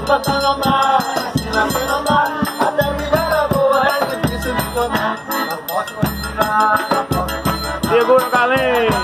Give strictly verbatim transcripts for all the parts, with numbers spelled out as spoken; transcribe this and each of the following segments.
Bota não dá, ensina que não dá. Até mirada boa é difícil de tornar. Não posso tirar, não posso tirar. Segura, galera.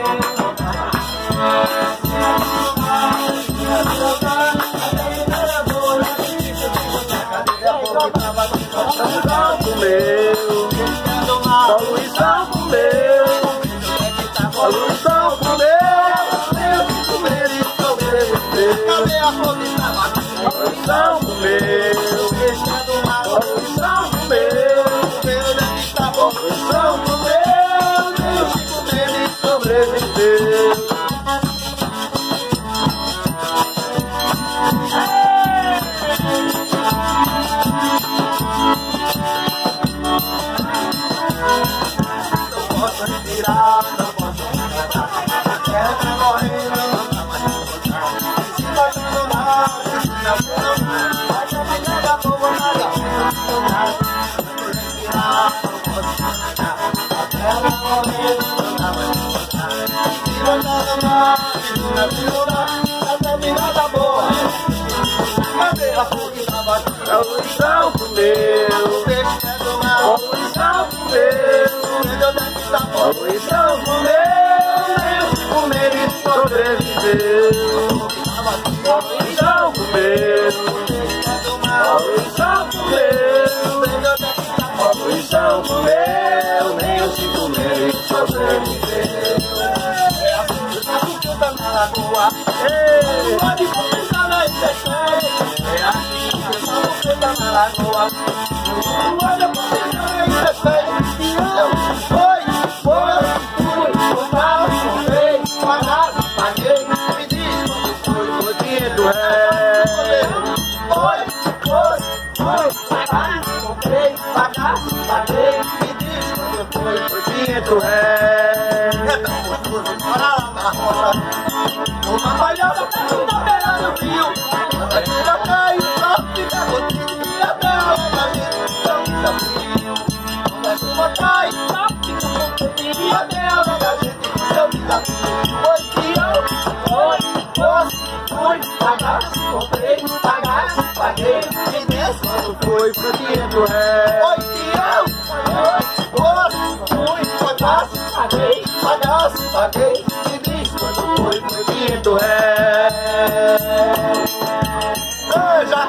Poluição com meu, poluição com meu, comer e sobreviver. Cadê a poluição? Poluição com meu, poluição com meu, poluição com meu, comer e sobreviver. Não posso respirar, não posso respirar. A terra tá morrendo, não dá mais pra voltar. Se batendo lá, se batendo lá. Vai caminhar da boa, nada, não dá. Não posso respirar, não posso respirar. A terra tá morrendo, não dá mais pra voltar. Se batendo lá, se batendo lá. Até virada boa. Cadê a fogo que tá batendo? Poluição com meu, peixe é do mar. Poluição com meu. Poluição com meu, comer e sobreviver. Poluição com meu, poluição com meu, poluição com meu, nem eu se comer e sobreviver. É a fruta na lagoa, pode começar na internet. É assim que eu falo fruta na lagoa, pode começar na internet. E eu foi, foi, fui, total, comprei, pagar, paguei, me diz quando foi, foi dinheiro é. Foi, foi, foi, pagar, comprei, pagar, paguei, me diz quando foi, foi dinheiro é. É tão gostoso, bora lá na roça. Uma malhada perto da beira do rio. Quando a chuva cai, o sol fica gostoso. E até a hora gente não fica frio. Quando a chuva cai, o sol fica gostoso. E até a hora gente não fica frio. Foi que eu, foi, foi, fui, pagar, comprei, pagar, paguei. E desse quando foi, foi dinheiro é. Foi que eu, foi, foi, fui, pagar, paguei, pagar, paguei. E desse quando foi, foi dinheiro é. Eu já...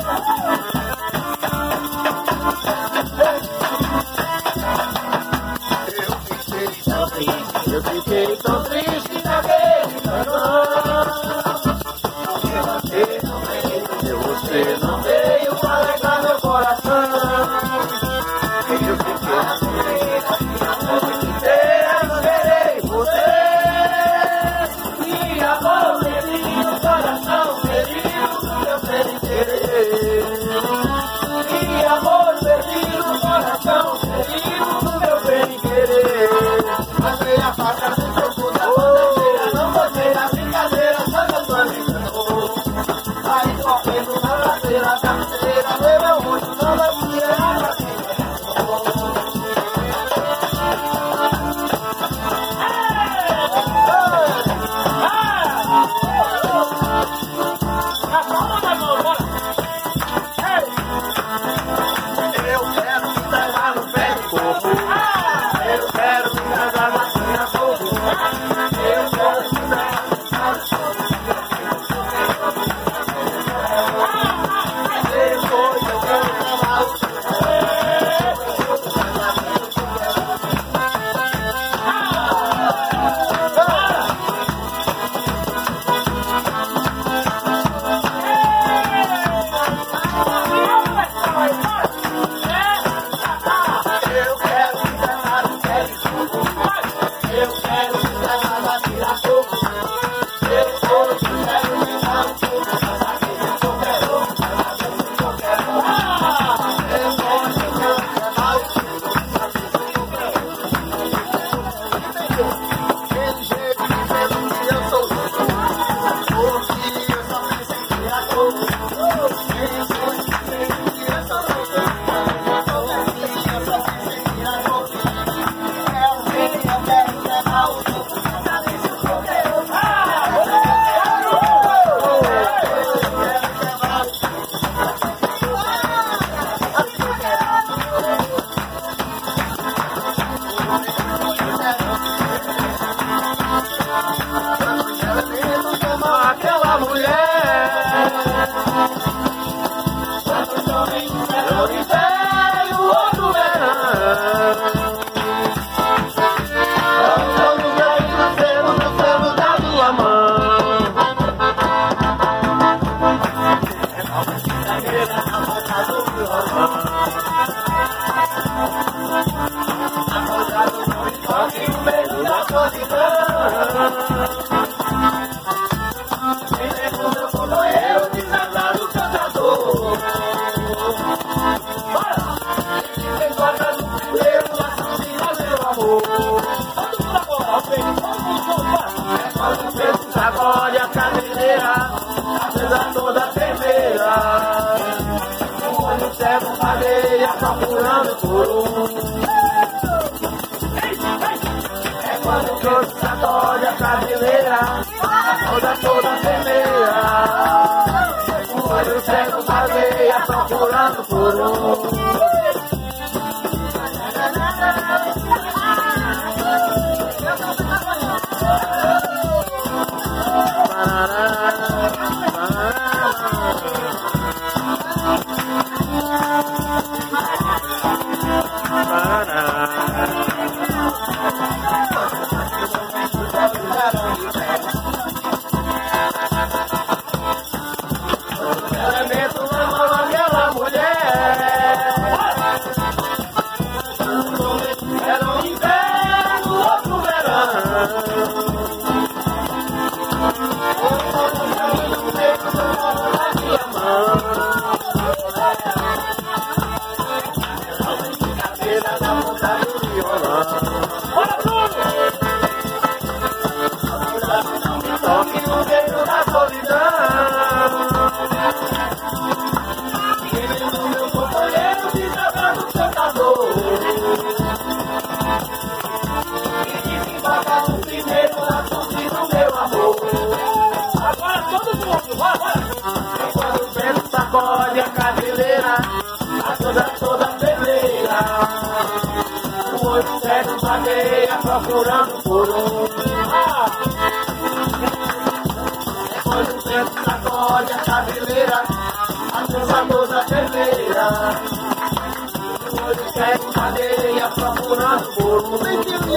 Eu fiquei tão triste naquele canto. Você não veio, você não veio pra alegar meu coração. Eu fiquei a noite inteira querei você. E amor ferido no coração, ferido no meu bem querer. E amor ferido no coração, ferido no meu bem querer. Passei a faca no corpo da bandeira, não gostei da brincadeira, só que eu me enganou. Aí correndo na ladeira da cadeira, meu meu olho não vai tirar pra mim. Eu quero me entregar no pé do corpo. Eu quero me entregar na minha boca. Eu quero me entregar na minha boca. Quando o vento sacode a cabeleira, a mesa toda tremeira. O olho cego vagueia procurando por um. É quando o vento sacode a cabeleira, a toda toda tremeira. O olho cego vagueia procurando por um. Sacode a cabeleira, a toda toda peleira. O olho cego vagueia procurando por um. É quando o vento sacode a cabeleira, a toda toda peleira. O olho cego vagueia procurando por um.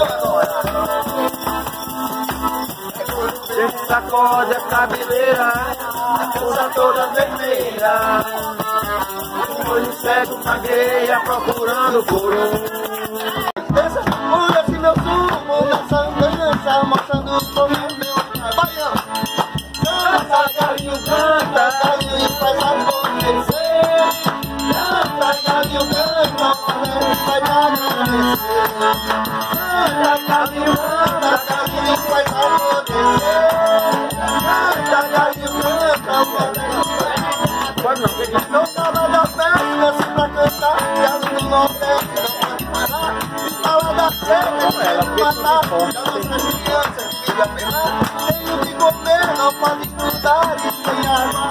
É quando o vento sacode a cabeleira, a toda toda vermelha. O olho cego vagueia procurando por um. Muda-se meu sumo, dança, dança, mostrando como meu baiano. Canta, galinho, canta, galinho faz acontecer. Canta, galinho, canta, faz acontecer. Canta, galinho, canta, galinho faz acontecer. Canta, galinho, canta, Pode não, que não tava da festa, se pra cantar, galinho não desce, não pode parar. Fala da sede, ela matar, da nossas crianças, filha penar. Sem o que comer, não pode estudar, e sem arma,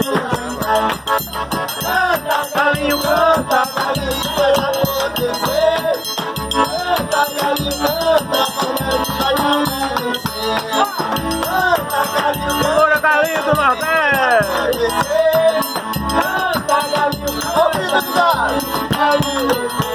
canta, galinho, canta, galinho vai acontecer. Canta, galinho, canta, galinho vai acontecer. Canta, galinho, canta, Bora, galinho do Nordeste! canta, galinho, canta, galinho,